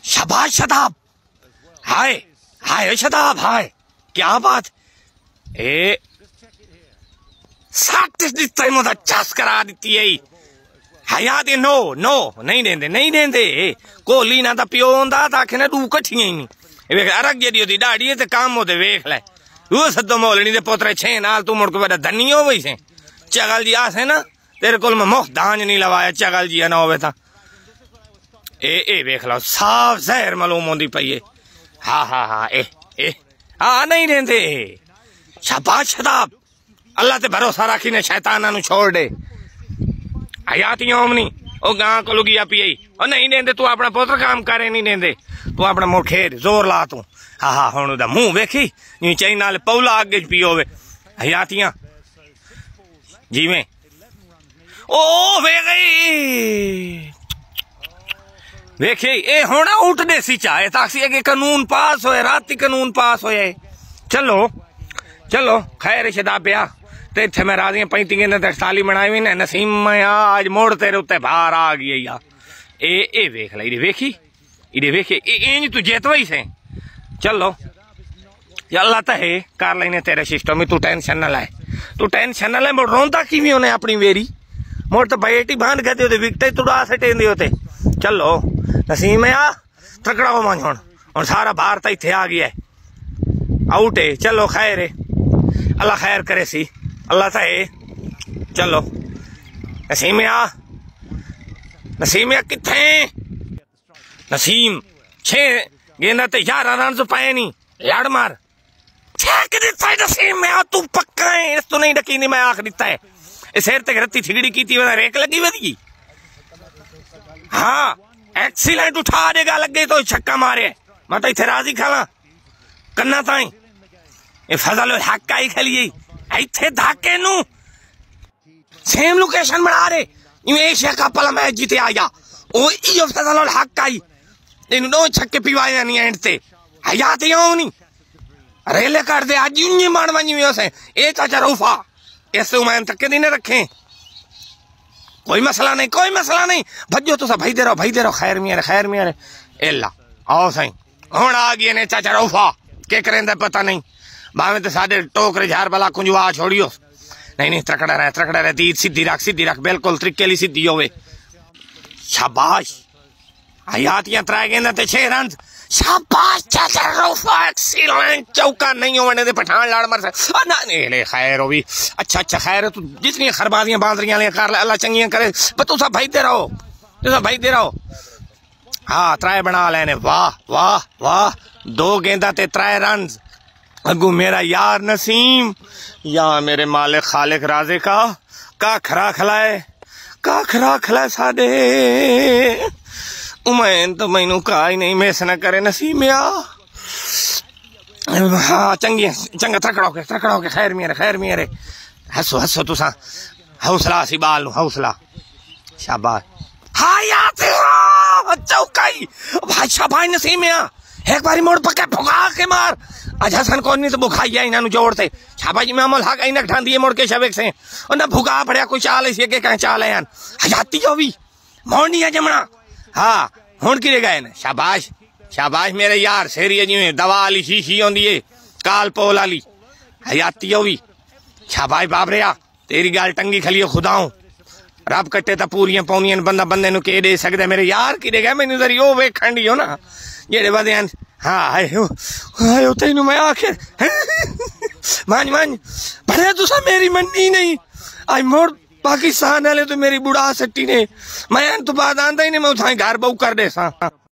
शाबाश शताब, हाय हाय शताब, हाय क्या बात। ए चस करा दी है हया दे। नो नो नहीं देंदे, नहीं देंदे। कोहली ना प्यो होंदा तां आखे ना तू कट्ठियां ही नहीं। वेख अरग जेदी ओदी दाढ़ी ते काम होते वेख ले। वो सदो मोलनी दे पोतरे छे नाल तू मुड़ के बड़ा धनी हो वही से। चगल जी आसे ना तेरे कोल मैं मुफ्त दांज नहीं लवाया, चगल जी ना होवे तां। ए वेख लो साफ जहर मालूम होंदी पई है। हाँ हाँ हाँ ए हाँ नहीं देंदे। शाबाश शताब, अल्लाह ते भरोसा रखी ने शैताना नु छोड़ दे। हयाती ओमनी ओ गां को लुगिया पी और नहीं देंदे। तू अपना पुत्र काम करे नहीं देंदे, तू अपना मुंह खेर जोर ला तू। हाँ हाँ हुण ओदा मुंह वेखी यूं चई नाल पौला अगे पी होवे। हयातियां जिवें ओ वे गई वेखे ए हुण उठ देसी चाहे ताकि अगे कानून पास होए, राती कानून पास होए। चलो चलो खैर शदाब पिया ते इत्थे मैं राजी 35 बनाई हुई ने नसीम आज मोड़ तेरे उत्ते बाहर आ गई या। ए वेख ला इधे वेखी, इधे वेखे इंज तू जेत वही से। चलो अल्लाह तो है कर लेने तेरे सिस्टम में, तू टेंशन न लाए, तू टेंशन न लाए। मोड़ रोंदा किवें होने अपनी वेरी मोड़ तो बैठी बांध गए होते विकटे तुड़ा सटेंदे होते। चलो नसीम आ तकड़ा हो मन हुण सारा बाहर तो इत्थे आ गया आउट है। चलो खैर है, अल्लाह खैर करे सी, अल्लाह तो है। चलो नसीम आ, नसीम आ किथे नसीम 6 गेंदा ते 11 रन पाए नहीं लड़ मार। नसीम आ तू पक्का है, इस तो नहीं डकी नहीं मैं आख दिता है। सिर ते रत्ती थिगड़ी की थी रेक लगी वधी। हाँ एक्सीलेंट उठा देगा लगे तो छक्का मारे मैं तो इथे राजी खाला कन्ना ताई। ए फजल हक आई खलिए इथे धाके नु सेम लोकेशन बना रहे यूं एशिया कप वाला मैच जीते आया ओ इयो फजल हक आई इन दो छक्के पिवाए नहीं एंड ते हयात नहीं रेले कर दे आज यूं मार वनी से। ए चाचा रूफा ऐसे उमैन तक के दिन रखे कोई मसला नहीं, कोई मसला नहीं। भजो तुसा भाई दे रहो खैर मियारे एला आओ सही हुण आ गए ने चाचा रूफा के करेंदा पता नहीं भावे तो साडे टोकरे झार बला कुंजवा छोड़ियो। नहीं त्रकड़ा रहे दी सीधी रख बिल्कुल त्रिकेली सीधी होवे। शाबाश हयातियां 3 गेंदा ते 6 रन। शाबाश चाचा रूफा एक्सीलेंट चौका नहीं होने दे पठान लाड़ मार से ना ले खैर हो भी। अच्छा खैर तू जितनी खरबादियां बांदरियां ले कर अल्लाह चंगियां करे पर तू सब भाई दे रहो। हाँ 3 बना लेने। वाह 2 गेंदा ते 3 रन। अगू मेरा यार नसीम या मेरे मालिक खालिक राजे का खरा खिलाए साडे उमैन तो मैनू का ही नहीं मिस न करे नसीम आ। हाँ चंगा तकड़ा होके खैर मेरे हसो तुसा हौसला सी बाल हौसला। शाबाश हाँ यार चौकाई भाई शाबाश नसीम आ एक बारी मोड़ पक्के भुगा के मार। आज हसन कौन नहीं तो बुखाइया इन्होंने जोड़ते। शाबाश मैं अमल हक इनक ठान दिए मोड़ के शबक से ना भुगा पड़िया कोई चाल इसी के कहीं चाल है हजाती जो भी मोड़नी है जमना। हाँ हुण कि गए न शाबाश मेरे यार शेरी जिमें दवा वाली शीशी होंदी है काल पोल वाली हयाती हो भी। शाबाश बाबरिया तेरी गाल टंगी खलियो खुदाऊं रब कट्टे तो पूरियां पौनियां बंदा बंदे नु के दे सकदा मेरे यार कि गए मैनू जरी ओ वेखण दियो ना जेड़े बंदे हाँ आयो तेनू मैं आखिर मान भले तुसा मेरी मन्नी नहीं आई मोड़ पाकिस्तान वाले तो मेरी बुढ़ा सट्टी ने मैं तो बाद आंदा ही नहीं मैं उठाई घर बहु कर दे सा।